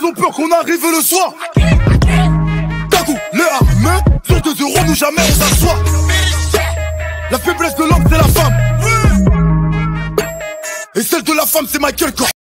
ils ont peur qu'on arrive le soir. Tagou, les armes, sur 2 euros, nous jamais on s'assoit. La faiblesse de l'homme, c'est la femme. Et celle de la femme, c'est Michael Kors.